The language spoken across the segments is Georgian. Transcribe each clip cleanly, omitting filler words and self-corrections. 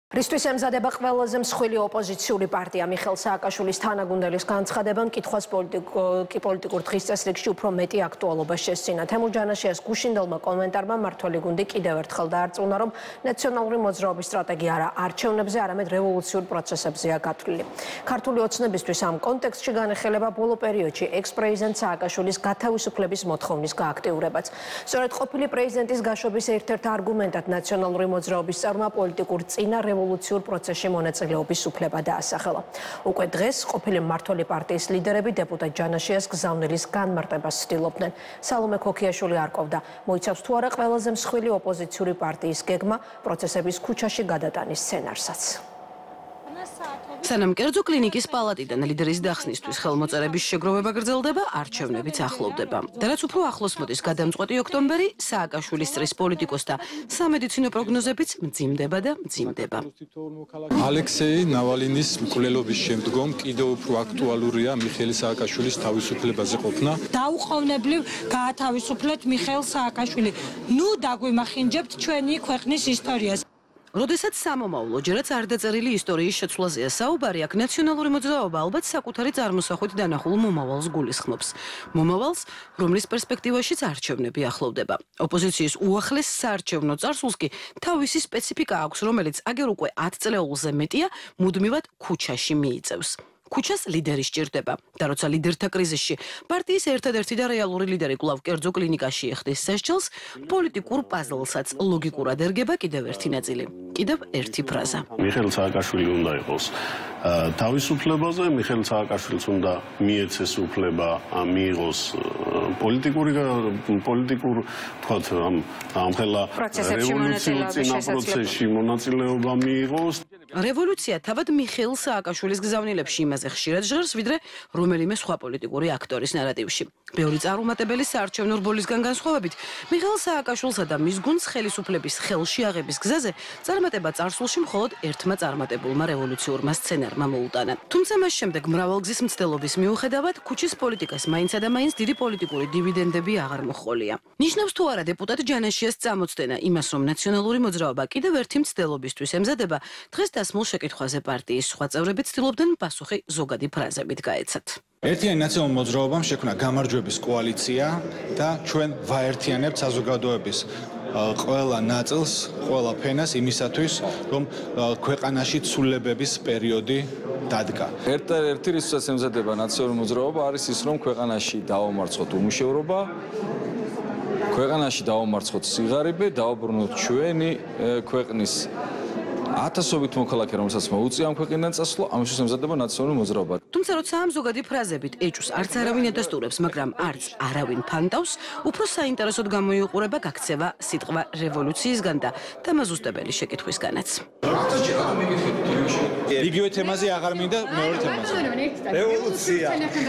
რისთვის ემზადება ყველაზე მსხვილი ოპოზიციური პარტია მიხეილ სააკაშვილის თანაგუნდელის განცხადებამ კითხვას პოლიტიკურ დღის წესრიგში უფრო მეტი აქტუალობა შესძინა. თემურ ჯანაშიას გუშინდელმა კომენტარმა მმართველი გუნდი კიდევ ერთხელ დაარწმუნა, რომ ნაციონალური მოძრაობის სტრატეგია არა არჩევნებზე, არამედ რევოლუციურ პროცესებზეა გათვლილი. ქართული ოცნებისთვის ამ კონტექსტში განეხილება ბოლო პერიოდში ექს-პრეზიდენტ სააკაშვილის გათავისუფლების მოთხოვნის გააქტიურებაც. სწორედ ყოფილი პრეზიდენტის გაშვების ერთ-ერთ არგუმენტად ნაციონალური მოძრაობის წარმა პოლიტიკურ წინა რევოლუციურ პროცესში მონაწილეობის უფლება დაასახელა. უკვე დღეს ყოფილი მმართველი პარტიის ლიდერები დეპუტატ ჯანაშიას გზავნილის განმარტებას ცდილობდნენ. სალომე ქოქიაშვილი არ ყოფდა, მოიცავს თუ არა ყველაზე მსხვილი ოპოზიციური პარტიის გეგმა პროცესების ქუჩაში გადატანის სცენარსაც. სანამ კერძო კლინიკის პალატიდან ლიდერის დახსნისთვის ხელმოწერების შეგროვება გრძელდება, არჩევნებიც ახლოვდება. და რაც უფრო ახლოს მოდის გადამწყვეტი ოქტომბერი, სააკაშვილის წრის პოლიტიკოსთა სამედიცინო პროგნოზებიც მძიმდება და მძიმდება. ალექსეი ნავალინის მკვლელობის შემდგომ კიდევ უფრო აქტუალურია მიხეილ სააკაშვილის თავისუფლებაზე ყოფნა. დაუყოვნებლივ გაათავისუფლეთ მიხეილ სააკაშვილი. ნუ დაგვიმახინჯებთ ჩვენი ქვეყნის ისტორიას. როდესაც სამომავლო ჯერაც არ დაწერილი ისტორიის შეცვლაზეა საუბარი, აქ ნაციონალური მოძრაობა ალბათ საკუთარი წარმოსახვით დანახულ მომავალს გულისხმობს. მომავალს, რომლის პერსპექტივაშიც არჩევნები ახლოვდება. ოპოზიციის უახლეს საარჩევნო წარსულს კი თავისი სპეციფიკა აქვს, რომელიც აგერ უკვე 10 წლეულზე მეტია მუდმივად ქუჩაში მიიწევს. ქუჩას ლიდერი სჭირდება და როცა ლიდერთა კრიზისში პარტიის ერთადერთი და რეალური ლიდერი კვლავ კერძო კლინიკაში ეხდის სასჯელს, პოლიტიკურ პაზლსაც ლოგიკურად ერგება კიდევ ერთი ნაწილი, კიდევ ერთი ფრაზა. მიხეილ სააკაშვილი უნდა იყოს თავისუფლებაზე, მიხეილ სააკაშვილს უნდა მიეცეს უფლება მიიღოს პოლიტიკურ თქვათ ამ ხელა რევოლუციურ წინა პროცესში მონაწილეობა მიიღოს. რევოლუცია თავად მიხეილ სააკაშვილის გზავნილებში იმაზე ხშირად ჟღერს, ვიდრე რომელიმე სხვა პოლიტიკური აქტორის ნარატივში. ბევრი წარუმატებელი საარჩევნო რბოლისგან განსხვავებით, მიხეილ სააკაშვილსა და მის გუნდს ხელისუფლების ხელში აღების გზაზე წარმატება წარსულში მხოლოდ ერთმა წარმატებულმა რევოლუციურმა სცენარმა მოუტანა. თუმცა მას შემდეგ მრავალგზის მცდელობის მიუხედავად, ქუჩის პოლიტიკას მაინც და მაინც დიდი პოლიტიკური დივიდენდები აღარ მოჰყოლია. ნიშნავს თუ არა დეპუტატ ჯანაშიას წამოწდენა იმას, რომ ნაციონალური მოძრაობა კიდევ ერთი მცდელობისთვის ემზადება, დღეს დასმულ შეკითხვაზე პარტიის სხვა წევრები ცდილობდნენ პასუხი ზოგადი ფრაზებით გაეცათ. ერთიანი ნაციონალური მოძრაობამ შექმნა გამარჯვების კოალიცია და ჩვენ ვაერთიანებთ საზოგადოების ყველა ნაწილს, ყველა ფენას იმისათვის, რომ ქვეყანაში ცვლილებების პერიოდი დადგა. ერთ-ერთი რისთვისაც ემზადება ნაციონალური მოძრაობა არის ის, რომ ქვეყანაში დავამარცხოთ უმუშევრობა, ქვეყანაში დავამარცხოთ სიღარიბე, დავაბრუნოთ ჩვენი ქვეყნის ათასობით მოქალაქე, რომელსაც მოუწია ამ ქვეყნიდან წასვლა, ამისთვის ემზადება ნაციონალური მოძრაობა. თუმცა როცა ამ ზოგადი ფრაზებით ეჭვს არც არავინ ედასტურებს, მაგრამ არც არავინ ფანტავს, უფრო საინტერესოდ გამოიყურება გაქცევა სიტყვა რევოლუციისგან და დამაზუსტებელი შეკითხვისგანაც. იგივე თემაზე აღარ მინდა მეორე თემაზე. რევოლუცია.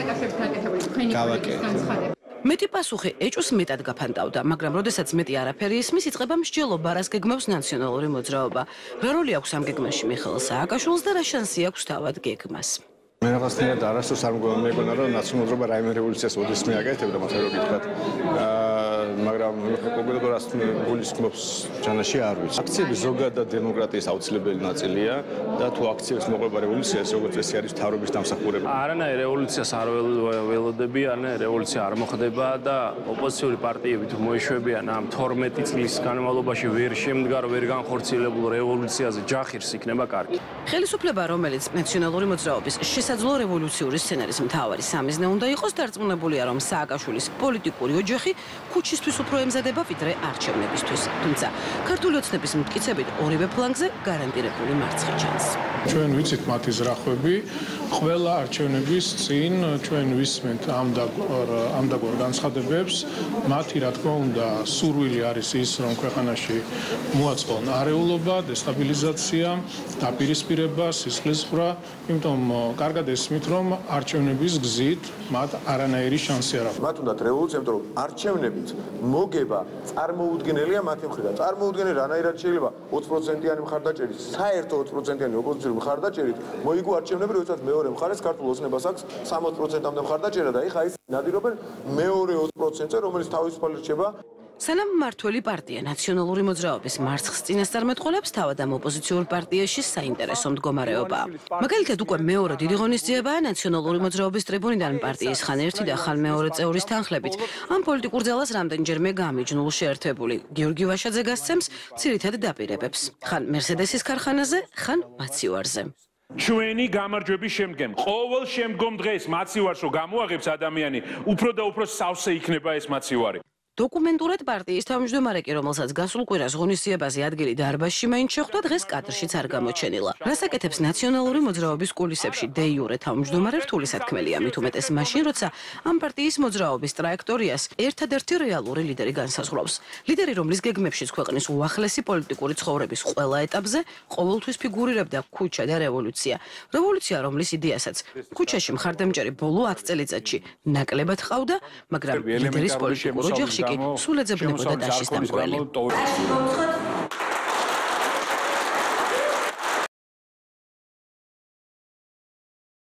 მეტი პასუხი ეჭვს მეტად გაფანტავდა, მაგრამ როდესაც მეტი არაფერი ისმის, იწყება მსჯელობა, რას გეგმავს ნაციონალური მოძრაობა. რა როლი აქვს ამ გეგმაში მიხეილ სააკაშვილს და რა შანსი აქვს თავად გეგმას? მე რაღაცნაირად არასდროს არ მეგონა, რომ ნაციონალური მოძრაობა რაიმე რევოლუციას ოდესმე აკეთებდა, მათ რომ გითხრათ. მაგრამ კონკრეტულად რას გულისხმობს ჯანაში არ ვიცი. აქციები ზოგადად დემოკრატიის აუცილებელი ნაწილია და თუ აქციებს მოყვება რევოლუცია, როგორც წესი არის მთავრობის დამსახურება. არანაირ რევოლუციას არ ველოდები, არანაირ რევოლუცია არ მოხდება და ოპოზიციური პარტიები თუ მოეშვებიან ამ 12 წლის განმავლობაში ვერ შემდგარ, ვერ განხორციელებულ რევოლუციაზე ჯახირს იქნება კარგი. ხელისუფლება, რომელიც ნაციონალური მოძრაობის შესაძლო რევოლუციური სცენარის მთავარი სამიზნე უნდა იყოს, დარწმუნებულია, რომ სააკაშვილის პოლიტიკური ოჯახი ქუჩისთვის უფრო ემზადება ვიდრე არჩევნებისთვის. თუმცა ქართული ოცნების მტკიცებით ორივე ფლანგზე გარანტირებული მარცხი ჩანს. ჩვენ ვიცით მათი ზრახვები, ყველა არჩევნების წინ ჩვენ ვისმენთ ამდაგორ განცხადებებს, მათი რა თქმა უნდა სურვილი არის ის, რომ ქვეყანაში მოაწყონ არეულობა, დესტაბილიზაცია, დაპირისპირება, სისხლისღვრა, იმიტომ კარგად ესმით, რომ არჩევნების გზით მათ არანაირი შანსი არ აქვს. მათ უნდათ რევოლუცია, იმიტომ რომ არჩევნებით მოგება წარმოუდგენელია მათი მხრიდან. წარმოუდგენელი რანაირად შეიძლება 20%-იანი მხარდაჭერით, საერთო 20%-იანი ოპოზიციური მხარდაჭერით მოიგო არჩევნები, როდესაც მეორე მხარეს ქართულ ოცნებას აქვს 60%-ამდე მხარდაჭერა და ეხა ის ნადირობენ მეორე 20%-ზე, რომელიც თავისუფალი რჩება სანამ მმართველი პარტია ნაციონალური მოძრაობის მარცხს წინასწარმეტყველებს, თავად ამ ოპოზიციურ პარტიაში საინტერესო მდგომარეობაა. მაგალითად, უკვე მეორე დიდი ღონისძიებაა ნაციონალური მოძრაობის ტრიბუნიდან პარტიის ხან ერთი და ხან მეორე წევრის თანხლებით. ამ პოლიტიკურ ძალას რამდენჯერმე გამიჯნულ შეერთებული გიორგი ვაშაძე გასცემს ძირითად დაპირებებს. ხან მერსედესის ქარხანაზე, ხან მაცივარზე. ჩვენი გამარჯვების შემდგომ ყოველ შემდგომ დღეს მაცივარს რო გამოაღებს ადამიანი, უფრო და უფრო სავსე იქნება ეს მაცივარი. დოკუმენტურად პარტიის თავმჯდომარე კი, რომელსაც გასულ კვირას ღონისძიებაზე ადგილი დარბაზში მაინც შეხვდა, დღეს კადრშიც არ გამოჩენილა. რას აკეთებს ნაციონალური მოძრაობის კულისებში დე-იურე თავმჯდომარე რთული საქმელია, მით უმეტეს მაშინ, როცა ამ პარტიის მოძრაობის ტრაექტორიას ერთადერთი რეალური ლიდერი განსაზღვრავს. ლიდერი, რომლის გეგმებშიც ქვეყნის უახლესი პოლიტიკური ცხოვრების ყველა ეტაპზე ყოველთვის ფიგურირებდა ქუჩა და რევოლუცია. რევოლუცია, რომლის იდეასაც ქუჩაში მხარდამჭერი ბოლო 10 წელიწადში ნაკლებად ჰყავდა, მაგრამ ლიდერის პოლიტიკურ ოჯახში სულ ეძებნებოდა დაშის დამკველი.